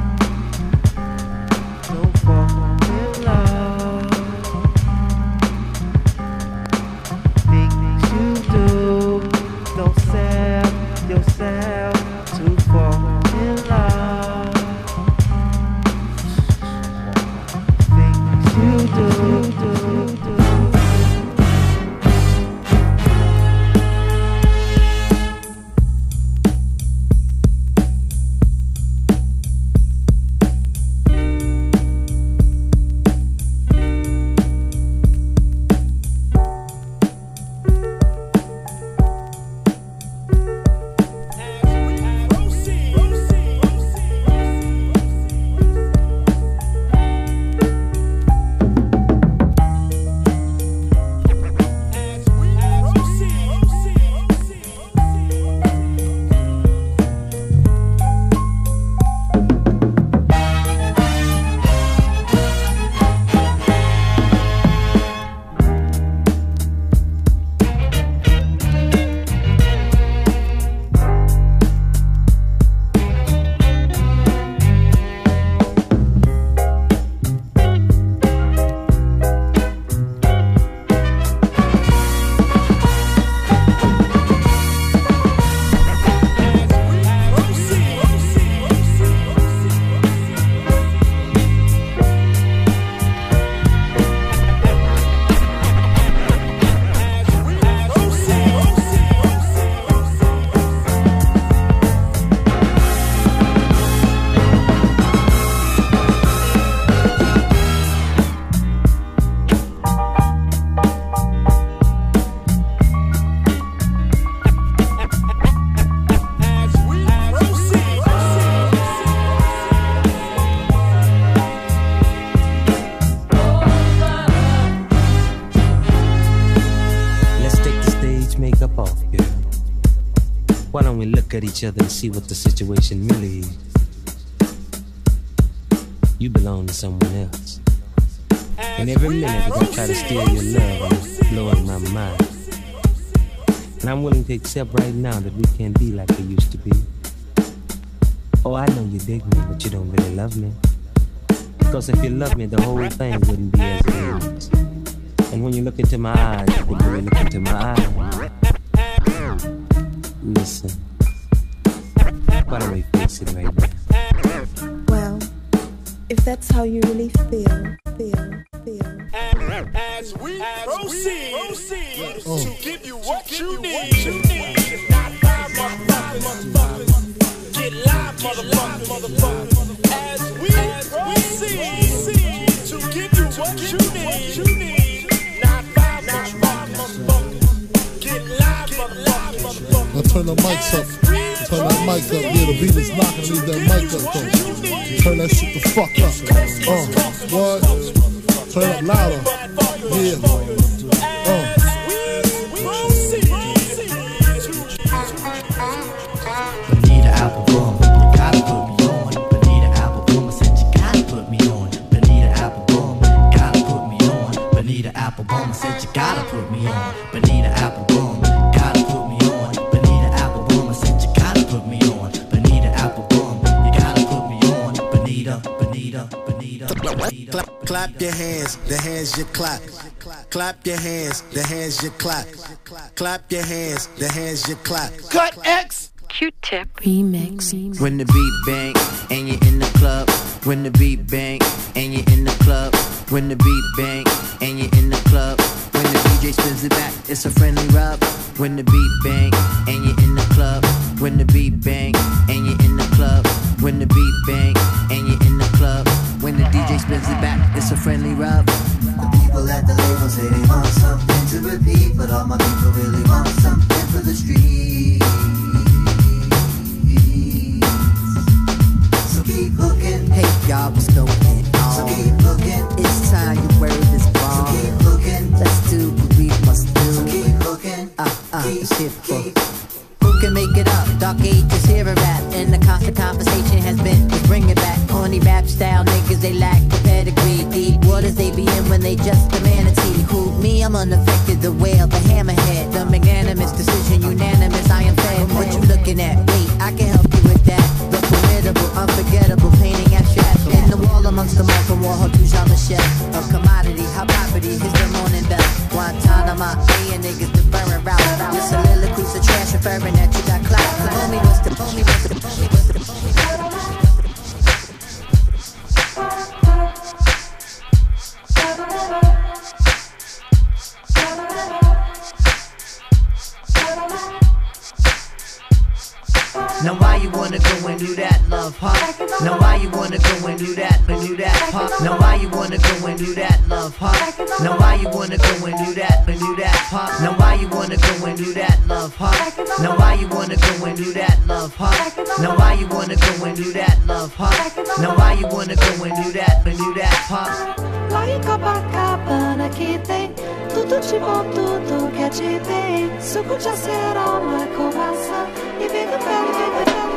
Don't fall in love. Things you do, don't sell yourself to fall in love. Things you do. At each other and see what the situation really is. You belong to someone else, and every minute I try to steal your love and it's blowing my mind. And I'm willing to accept right now that we can't be like we used to be. Oh, I know you dig me, but you don't really love me. Because if you love me, the whole thing wouldn't be as it is. And when you look into my eyes, you can really look into my eyes. Listen. Why don't we face it right now? Well, if that's how you really feel. As we proceed to give you what you need. It's not live, motherfuckers. Get live, motherfuckers. As we proceed to give you what you need. Not live, motherfuckers. Get live, motherfuckers. Now turn the mics up. Turn that mic up, yeah, the beat is knocking, leave that mic up though. Turn that shit the fuck up. What? Turn it louder. Yeah. Bonita apple boom, you gotta put me on. Bonita apple boom, I said you gotta put me on. Bonita apple boom, gotta put me on. Bonita apple boom, I said you gotta put me on. Bonita apple boom, gotta put me on. Bonita apple boom, I said you gotta put me on. Bonita apple boom, you gotta put me on. Bonita. Clap your hands, the hands you clap. Clap your hands, the hands you clap. Clap your hands, the hands you clap. Cut X. Q-Tip remix. When the beat bang and you're in the club. When the beat bang and you're in the club. When the beat bang and you're in the club. When the DJ spins it back, it's a friendly rub. When the beat bang and you're in the club. When the beat bang and you're in the club. When the beat bang and you're in the club. When the DJ spins it back, it's a friendly rub. The people at the label say they want something to repeat, but all my people really want something for can make it up. Dark ages hear a rap, and the constant conversation has been to bring it back. Corny rap style niggas, they lack the pedigree. Deep waters they be in when they just a manatee. Who me? I'm unaffected. The whale, the hammerhead, the magnanimous decision, unanimous. I am fed. What you looking at? Wait, I can help you with that. The formidable, unforgettable, painting abstract. In the wall amongst the mark from Warhol to Jean-Michel. A commodity, high property, here's the morning bell. Guantanamo, paying niggas to burn route. Your soliloquies are trash, referring that you got clout. The homie was the homie was the homie was the homie. Now why you wanna go and do that, love, huh? Now why you wanna go and do that, huh? Now why you wanna go and do that, love, huh? Now why you wanna go and do that, huh? Now why you wanna go and do that, love, huh? Now why you wanna go and do that, love, huh? Now why you wanna go and do that, love, huh? Now why you wanna go and do that, huh? Lá em Copacabana que tem tudo de bom, tudo que é de bem. Suco de acerola com maçã e vinho velho, vinho velho.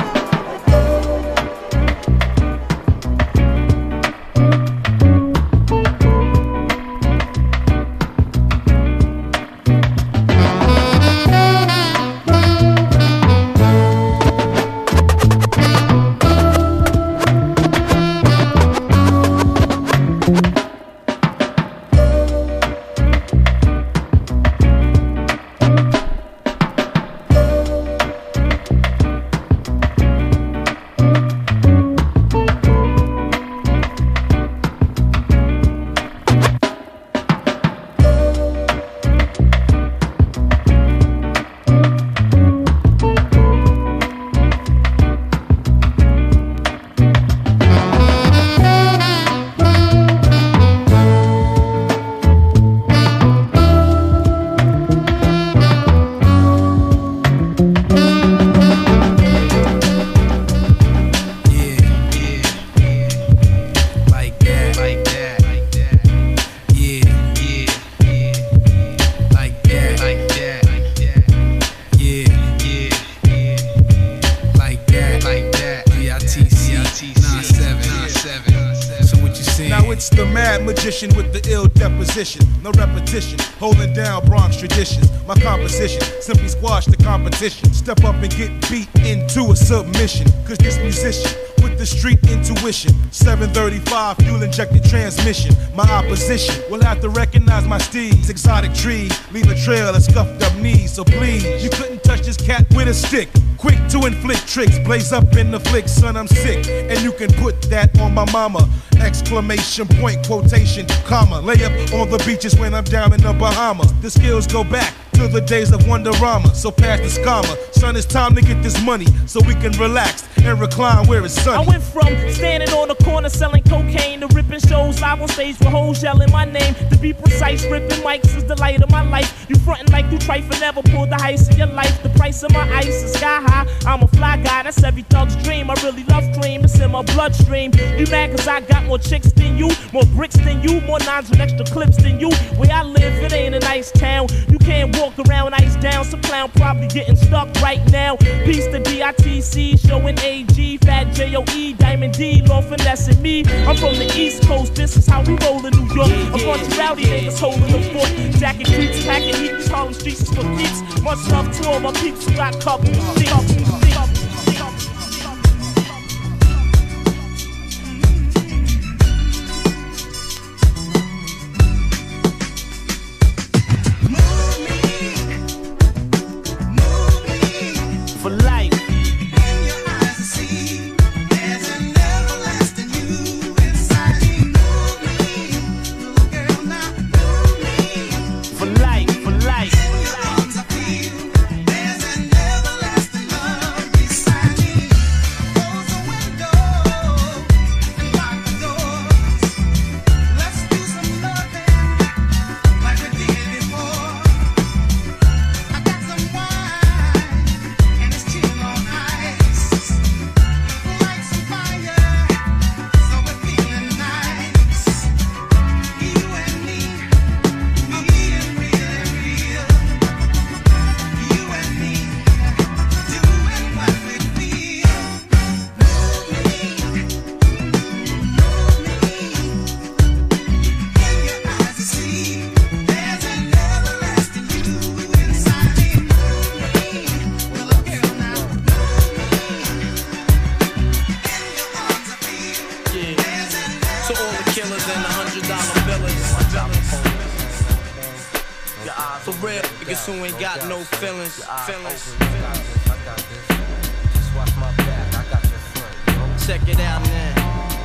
With the ill deposition, no repetition, holding down Bronx traditions. My composition simply squash the competition. Step up and get beat into a submission. Cause this musician with the street intuition, 735 fuel injected transmission. My opposition will have to recognize my steeds. Exotic trees leave a trail of scuffed up knees. So please, you couldn't touch this cat with a stick. Quick to inflict tricks, blaze up in the flick, son, I'm sick. And you can put that on my mama. Exclamation point, quotation, comma. Lay up on the beaches when I'm down in the Bahamas. The skills go back to the days of Wonderama. So pass the scammer, son, it's time to get this money so we can relax and recline where it's sunny. I went from standing on the corner selling cocaine to ripping shows live on stage with hoes yelling my name. To be precise, ripping mics is the light of my life. You frontin' like you trifle, never pulled the heist in your life. The price of my ice is sky high. I'm a fly guy, that's every thug's dream. I really love cream, it's in my bloodstream. You mad cause I got more chicks than you, more bricks than you, more nines with extra clips than you. Where I live, it ain't a nice town. You can't walk around ice down. Some clown probably getting stuck right now. Peace to DITC, showing AG, Fat J-O-E, Diamond D, Lord finessing me. I'm from the East Coast, this is how we roll in New York. A bunch of rowdy niggas holding the fort. Jacking creeps, packing heat, these Harlem streets is for keeps. Much love to all my peeps who got couple of sheep. For life. For life, for life. killers and $100 billers. For real, niggas who ain't got no feelings. Check it out now.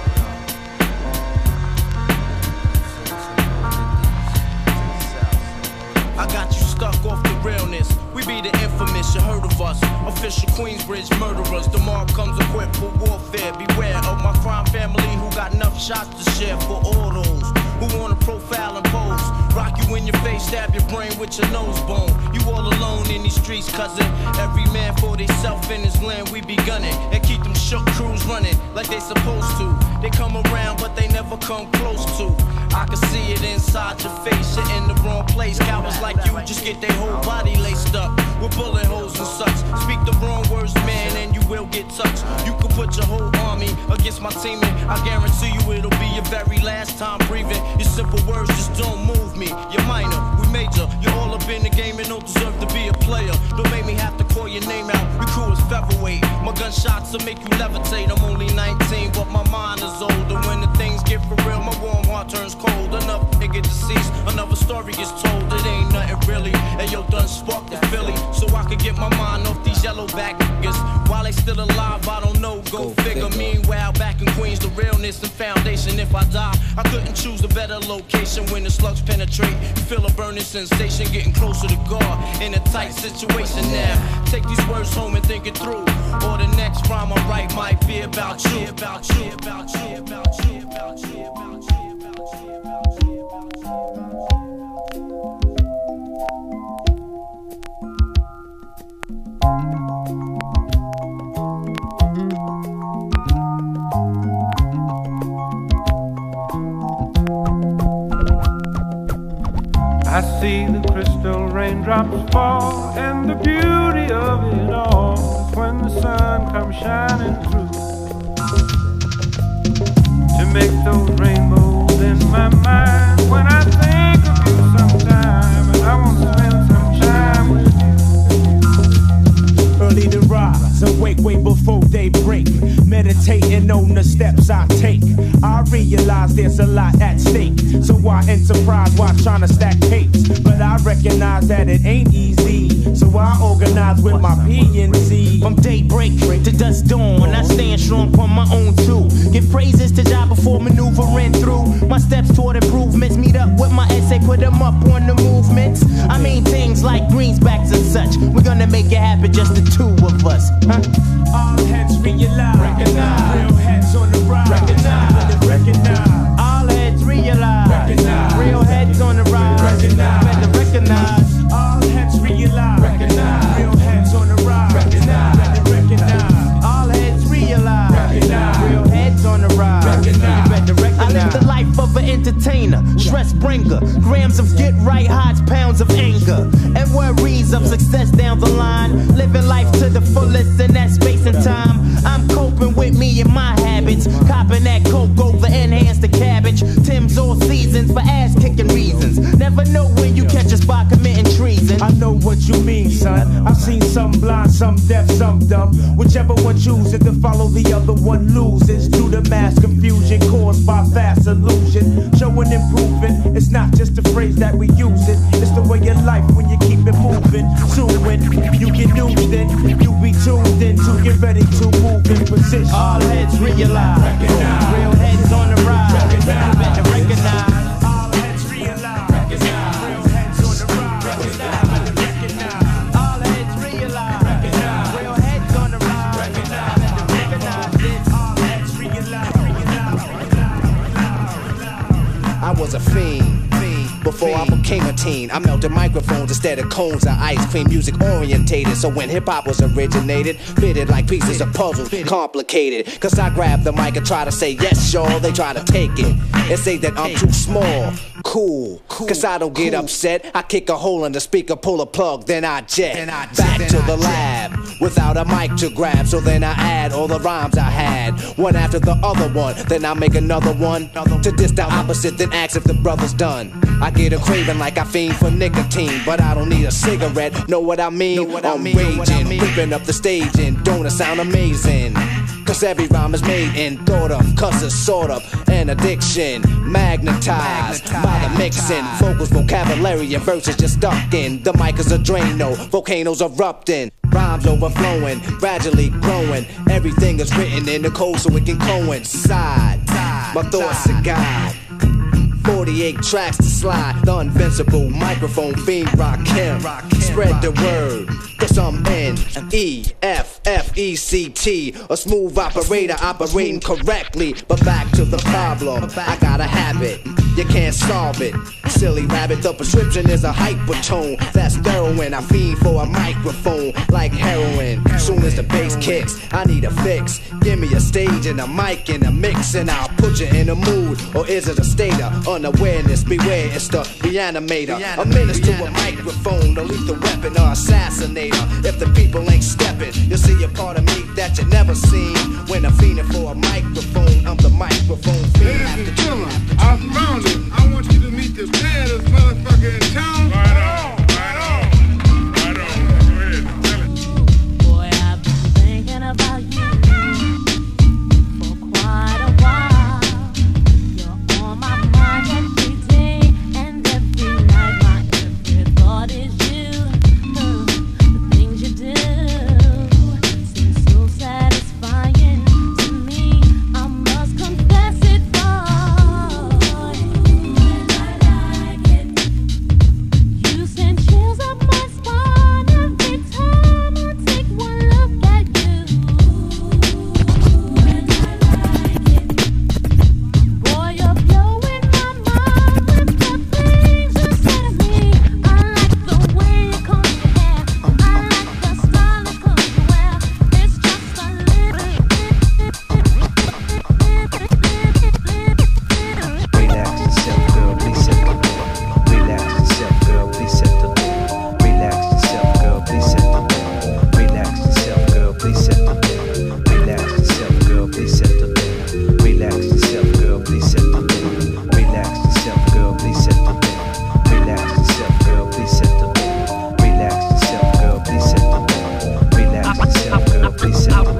I got you stuck off the realness. We be the infamous, you heard of us. Official Queensbridge murderers. The mob comes equipped for warfare. Beware of my crime family who got enough shots to share for all those who wanna profile and pose. Rock you in your face, stab your brain with your nose bone. You all alone in these streets, cousin. Every man for theyself in his land, we be gunning. And keep them shook crews running like they supposed to. They come around, but they never come close to. I can see it inside your face, you're in the wrong place. Cowards like you just get their whole body laced up with bullet holes and such. Speak the wrong words, man, and you will get touched. You can put your whole army against my team, and I guarantee you it'll be your very last time breathing. Your simple words just don't move me. You're minor, we major. You're all up in the game and don't deserve to be a player. Don't make me have to call your name out. Your crew is featherweight. My gunshots will make you levitate. I'm only 19, but my mind is older. When the things get for real, my warm heart turns cold. Enough nigga deceased, another story gets told. It ain't nothing really. And yo, done sparked the Philly, so I could get my mind off these yellow back niggas. While they still alive, I don't know. Go figure. Meanwhile, back in Queens, the realness and foundation. If I die, I couldn't choose a better location. When the slugs penetrate, you feel a burning sensation, getting closer to God in a tight situation now. Take these words home and think it through, or the next rhyme I write might be about you, about you, about you, about you, about you, about you. I see the crystal raindrops fall, and the beauty of it all is when the sun comes shining through to make those rainbows in my mind. When I think of you sometime, and I want to spend some time with you. Early to rise, awake way before daybreak, meditating on the steps I take. I realize there's a lot at stake, so I enterprise while trying to stack tapes. But I recognize that it ain't easy, so I organize with my PNC. From daybreak to dusk dawn, I stand strong on my own too. Give praises to God before maneuvering through. My steps toward improvements meet up with my essay, put them up on the movements. I mean things like greensbacks and such. We're gonna make it happen, just the two of us, huh? All heads realize, recognize. Real heads on the rise, recognize. Recognize. All heads realize, recognize. Real heads on the rise, recognize. Better recognize. All heads realize, recognize. Real heads on the rise, recognize. Better recognize. All heads realize, recognize. Real heads on the rise, recognize. You better recognize. I live the life of an entertainer, stress bringer, grams of get right highs, pounds of anger, and worries of success down the line. Living life to the fullest in that space and time. I'm coping with me and my habits, copping that coke over enhance the cabbage. Tim's all seasons for ass kicking reasons. Never know when you catch us by committing treason. I know what you mean, son. I've seen some blind, some deaf, some dumb. Whichever one chooses to follow, the other one loses. Due to mass confusion caused by fast illusion. Showing improving, it's not just a phrase that we use it. It's the way of life when you keep it moving. Soon when you get used in, you be tuned in to get ready to move in position. All heads realize, recognize. Real heads on the rise, recognize. Better recognize. All heads realize, recognize. Real heads on the rise, recognize. Better recognize. All heads realize, recognize. Real heads on the rise, recognize. Better recognize this. All heads realize, I was a fiend before I became a teen. I melted microphones instead of cones of ice cream. Music orientated, so when hip-hop was originated, fitted like pieces of puzzles, complicated. Cause I grab the mic and try to say yes, y'all. They try to take it and say that I'm too small. Cool, cause I don't get upset. I kick a hole in the speaker, pull a plug, then I jet back to the lab without a mic to grab. So then I add all the rhymes I had, one after the other one. Then I make another one to diss the opposite, then ask if the brother's done. I get a craving like I fiend for nicotine, but I don't need a cigarette. Know what I mean? I'm raging, ripping up the stage, and don't it sound amazing? Cause every rhyme is made and thought of, cause it's sort of an addiction. Magnetized by the mixing. Vocals, vocabulary, and verses just stuck in. The mic is a Drano, volcanoes erupting. Rhymes overflowing, gradually growing. Everything is written in the code so it can coincide. My thoughts are guide. 48 tracks to slide. The invincible microphone fiend Rakim. Spread the word, cause I'm N-E-F-F-E-C-T. A smooth operator operating correctly. But back to the problem, I got a habit, you can't solve it. Silly rabbit, the prescription is a hypertone. That's heroin, I fiend for a microphone like heroin. Soon as the bass kicks, I need a fix. Give me a stage and a mic and a mix, and I'll put you in a mood. Or is it a state of unawareness? Beware, it's the reanimator. A menace to a microphone, a lethal weapon or assassinator. If the people ain't stepping, you'll see a part of me that you never seen. When I'm fiending for a microphone, I'm the microphone fiend. Ladies and gentlemen, I found it. I want you to meet the baddest motherfucker in town. Right on, right on, right on. Go ahead, tell it. Boy, I've been thinking about you for quite a while. You're on my mind every day and every night. My every thought is you. The things you do seem so satisfying to me. I must confess it, boy. You send chills up my spine every time I take one look at you. Boy, you're blowing my mind with the things you say to me. I like the way you comb your hair. I like the style of clothes you wear. It's just a little Relax yourself, girl, please set the mood. Relax yourself, girl, please set the mood. Relax yourself, girl, please set the mood. Relax yourself, girl, please set the mood. Relax yourself, girl, please set the mood. Relax yourself, girl, please set the mood. Relax yourself, girl, please set the mood. Relax yourself, girl, please set the mood. Relax yourself, girl, please set the mood. Relax yourself, girl, please set the mood.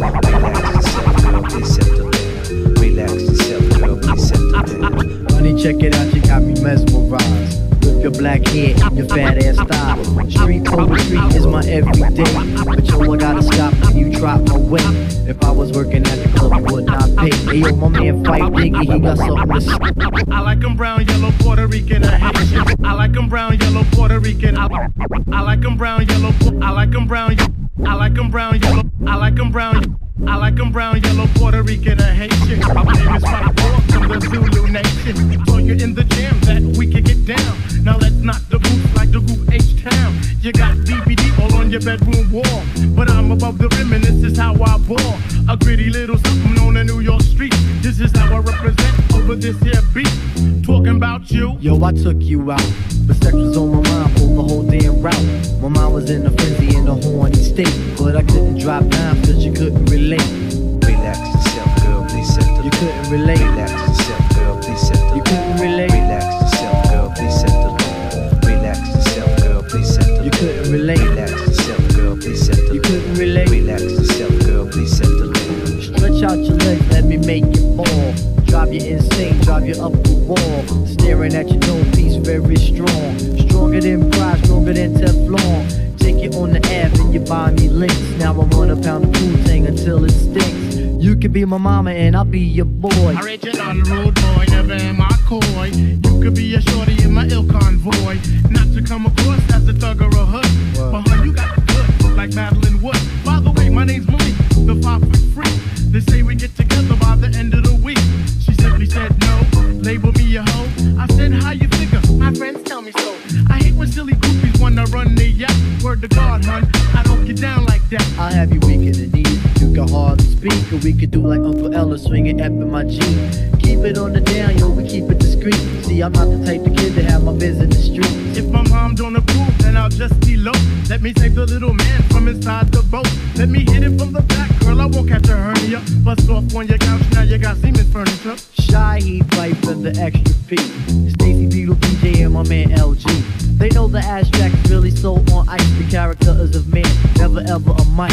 Relax yourself, girl, please set the mood. Relax yourself, girl, please set the mood. Honey, check it out, you got me mesmerized. With your black hair and your fat ass style. Street poetry is my everyday. But yo, I gotta stop when you drop my way. If I was working at the club, I would not pay. Hey yo, my man Fight Diggy, he got something to say. I like them brown, yellow, Puerto Rican, and Haitian. I like them brown, yellow, Puerto Rican. I like them brown, yellow, I like them brown, I like them brown, yellow, I like them brown. I like them brown, yellow, Puerto Rican, and Haitian. My name is Fight Dog from the Zulu Nation. So you're in the jam that we can get down. Now let's knock the roof like the group H-Town. You got DVD all on your bedroom wall. But I'm above the rim and this is how I ball. A gritty little something on the New York street. This is how I represent over this here beat. Talking about you. Yo, I took you out, but sex was on my mind for the whole damn route. My mind was in a frenzy in a horny state, but I couldn't drop down cause you couldn't relate. Relax yourself, girl, please set the You couldn't relate. Relax yourself, girl, please set the You couldn't relate. Relax yourself, girl, please set the Relax yourself, girl, please set the You couldn't relate. Relax yourself, girl, please set the You couldn't relate. Relax yourself, girl, please set the Stretch out your legs, let me make you fall. Drive you insane, drive you up the wall. Staring at your dome piece, very strong. Stronger than pride, stronger than Teflon. Take you on the Ave and you buy me links. Now I want a pound of food thing until it stinks. You could be my mama and I'll be your boy. Original road boy, never am I coy. You could be a shorty in my ill convoy. Not to come across as a thug or a hood. But hun, you got the good, like Madeline Wood. By the way, my name's Malik, the 5 foot freak. They say we get together by the end of the week. She simply said no, label me a hoe. I said, how you figure? My friends tell me so. I hate when silly groupies wanna run their yacht. Word to God, hun, I don't get down like that. I'll have you weak in the knees. You can hardly speak, or we could do like Uncle Ella, swinging F in my G. Keep it on the down, yo, we keep it discreet. See, I'm not the type of kid to have my biz in the street. If my mom don't approve, then I'll just be low. Let me save the little man from inside the boat. Let me hit it from the back, girl, I won't catch a hernia. Bust off on your couch, now you got Siemens furniture. Shy, he fight for the extra P. Stacy Beetle, PJ, and my man LG. They know the ass jack is really so on ice. The character is of man, never ever a mic.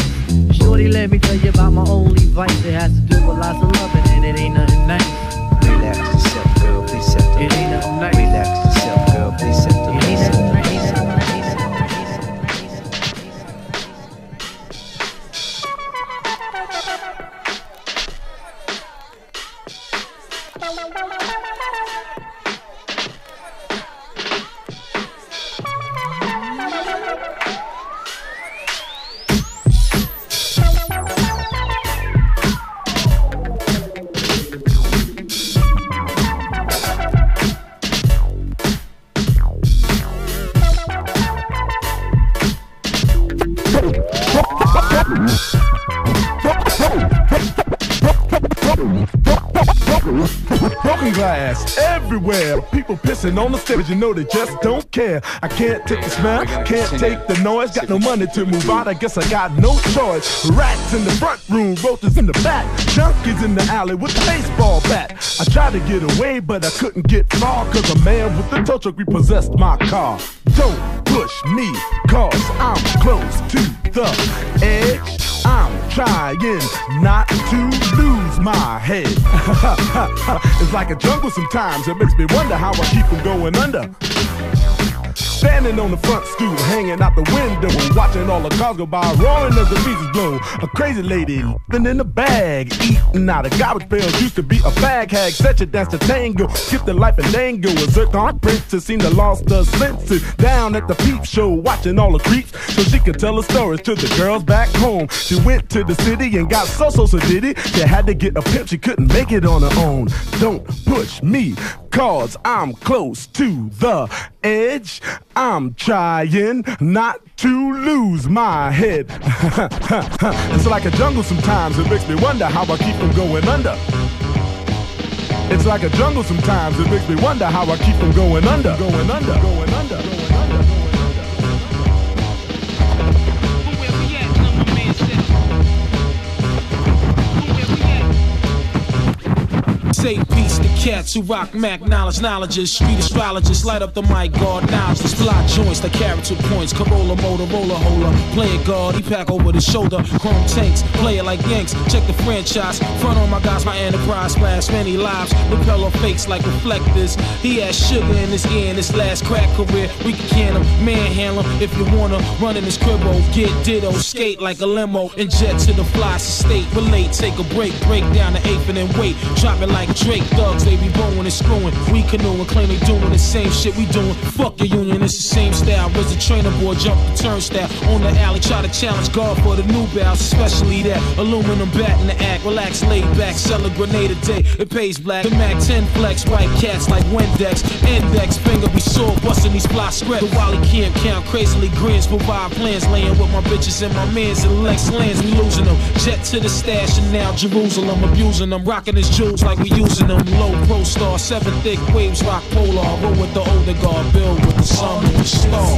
Shorty, let me tell you about my only vice. It has to do with lots of loving, and it ain't nothing nice. Relax yourself, girl, please set the It ain't nothing nice. Relax yourself, girl, please set the It ain't nothing nice. Broken glass everywhere. People pissing on the stage, you know they just don't care. I can't take the smell, can't take the noise. Got no money to move out, I guess I got no choice. Rats in the front room, roaches in the back, junkies in the alley with a baseball bat. I tried to get away, but I couldn't get far, cause a man with a tow truck repossessed my car. Don't push me, cause I'm close to the edge. I'm trying not to lose my head. It's like a jungle sometimes. It makes me wonder how I keep from going under. Standing on the front stoop, hanging out the window, watching all the cars go by, roaring as the breezes blow. A crazy lady living in a bag, eating out of garbage pails. Used to be a fag hag, such a dance to tango, skipped the life and dango. A zircon princess seemed to lost her senses. Down at the peep show, watching all the creeps, so she could tell her stories to the girls back home. She went to the city and got so did it. She had to get a pimp, she couldn't make it on her own. Don't push me, cause I'm close to the edge. I'm trying not to lose my head. It's like a jungle sometimes. It makes me wonder how I keep from going under. It's like a jungle sometimes. It makes me wonder how I keep from going under. Going under. Going under. Say peace to cats who rock Mac knowledges, street astrologists, light up the mic, guard knowledge, fly joints like character points, Corolla, Motorola, Hola, play it guard, he pack over the shoulder, chrome tanks, play it like Yanks, check the franchise, front on my guys, my enterprise, splash many lives, repel off fakes like reflectors, he has sugar in his ear in his last crack career, we can can him, manhandle him, if you wanna, run in his cribbo, get ditto, skate like a limo, and jet to the fly state, relate, take a break down the eighth and then wait, drop it like Drake, thugs, they be blowing and screwing. We canoeing, claim they doing the same shit we doing. Fuck your union, it's the same style. Where's the trainer boy, jump the turnstile. On the alley, try to challenge God for the new bounce, especially that aluminum bat in the act. Relax, laid back, sell a grenade a day. It pays black. The Mac 10 flex, white cats like Windex. Index, finger be sore, busting these fly script. The Wally can't count, crazily grins, provide plans. Laying with my bitches and my mans and Lex lands, we losing them. Jet to the stash and now Jerusalem, abusing them. Rocking his jewels like we using them. Low pro star, 7 thick waves, rock polar. Roll with the older guard, build with the sun and the star.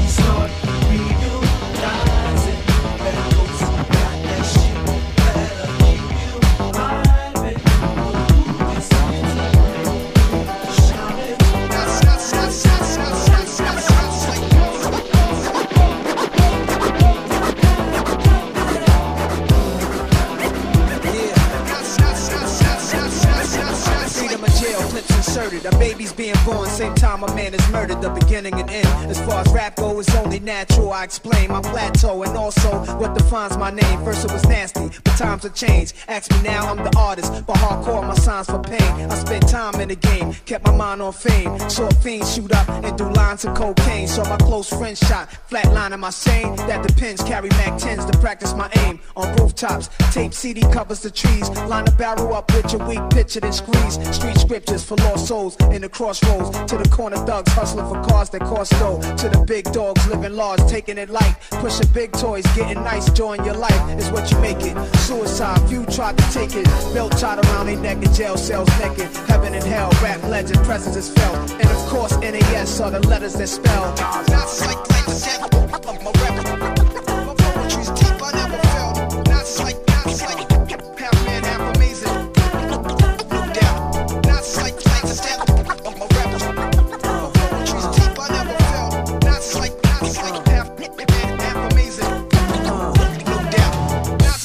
A baby's being born, same time a man is murdered, the beginning and end. As far as rap go, it's only natural. I explain my plateau and also what defines my name. First it was nasty, but times have changed. Ask me now, I'm the artist, but hardcore my signs for pain. I spent time in the game, kept my mind on fame. Saw fiends shoot up and do lines of cocaine. Saw my close friend shot, flatlining my sane. That depends, carry Mac 10s to practice my aim. On rooftops, tape CD covers the trees. Line a barrel up with your weak picture, then squeeze. Street scriptures for lost souls in the crossroads. To the corner thugs hustling for cars that cost dough. To the big dogs living large, taking it light. Pushing big toys, getting nice, join your life is what you make it. Suicide, few tried to take it. Belt tied around their neck in jail cells naked. Heaven and hell, rap legend, presence is felt. And of course, NAS are the letters that spell. Not like the devil, my rap. My poetry's deep, I never felt. Not like, half man, half amazing. No doubt. Not like the devil, my rap. My poetry's deep, I never felt. Not like, half man, half amazing. No doubt. Not like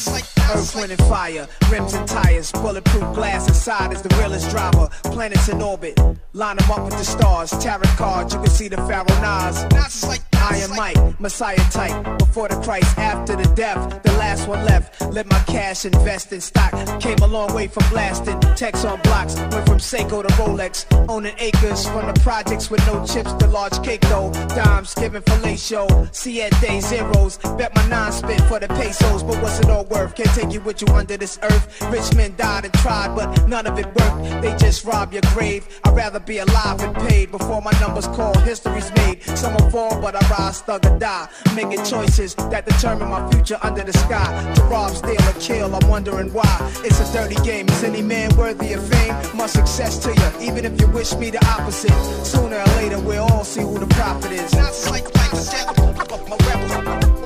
Earth, wind, and fire, rims and tires, bulletproof glass inside is the realest driver. Planets in orbit, line them up with the stars. Tarot cards, you can see the Pharaoh Nas. Iron Mike, Messiah type. Before the Christ, after the death, the last one left. Let my cash invest in stock. Came a long way from blasting. Text on blocks, went from Seiko to Rolex. Owning acres from the projects with no chips to large cake dough. Dimes given fellatio, siete zeros. Bet my non-spit for the pesos, but what's it all worth? Can't take you with you under this earth. Rich men died and tried, but none of it worked. They just rob your grave. I'd rather be alive and paid before my numbers called. History's made. Some will fall, but I rise, thug or die. Making choices that determine my future under the sky. To rob, steal, or kill, I'm wondering why. It's a dirty game. Is any man worthy of fame? Much success to you, even if you wish me the opposite. Sooner or later, we'll all see who the prophet is. Not like the death of my rebel.